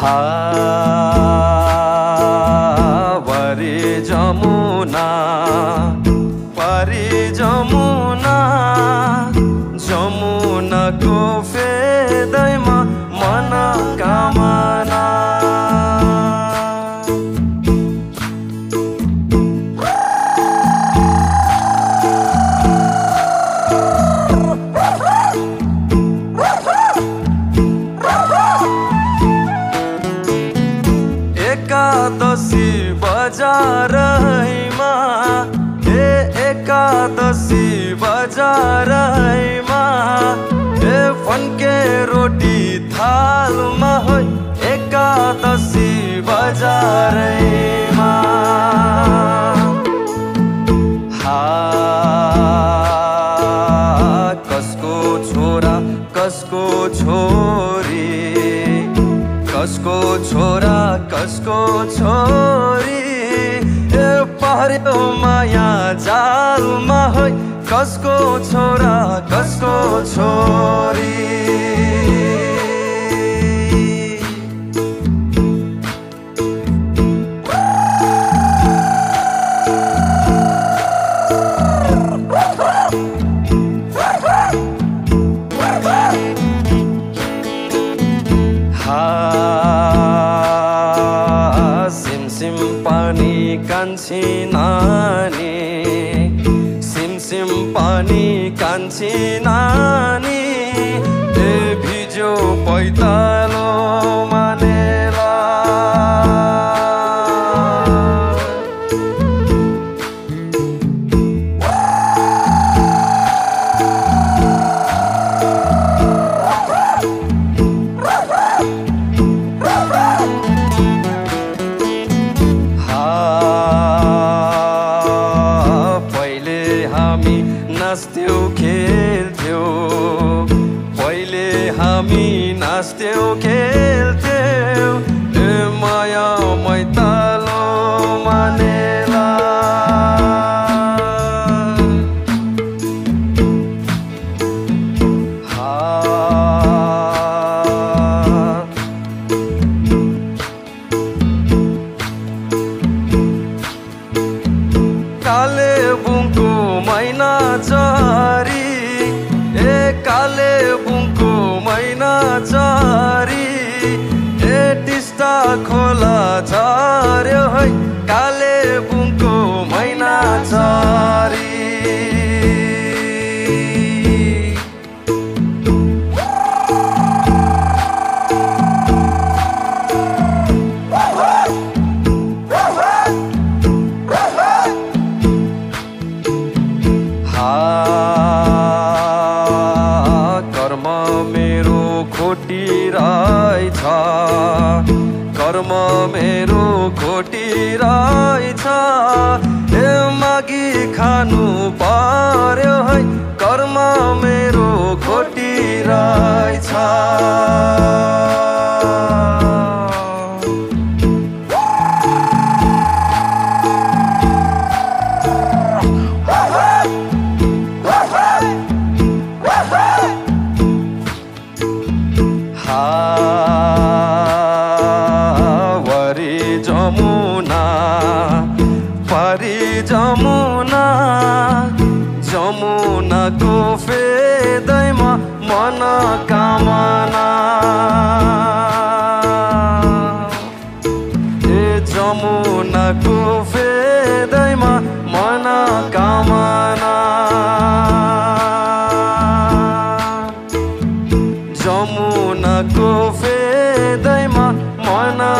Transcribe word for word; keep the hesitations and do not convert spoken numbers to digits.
worry Jamuna परी जमुना जमुनाको फेदैमा मनोकामना एकादशी बजारैमा ए एकादशी बजारैमा ए फन्के रोटी थालमा हो एकादशी बजारैमा हा कसको छोरा कसको छोरी कसको छोरा कसको छोरी ए पर्यो माया जालमा हो कसको छोरा कसको छोरी सिमसिम पानी कान्छी नानी सिमसिम पानी कान्छी नानी ए भिजो पैतालो मानेला नाच्थ्यौ खेल्थ्यौ पहिले हामी नाच्थ्यौ खेल्थ्यौ ए माया मैतालो मानेला काले बुङको मैना चरी ए काले बुङको मैना चरी ए टिस्टा खोला झर्यो है काले बुङको मैना चरी कर्म मेरो खोटी रहेछ कर्म मेरो खोटी रहेछ ए मागी खानु पर्यो है कर्म मेरो खोटी रहेछ वरी जमुना परी जमुना जमुनाको फेदैमा मनोकामना ए जमुनाको फेदैमा मनोकामना जमुनाको फेदैमा मना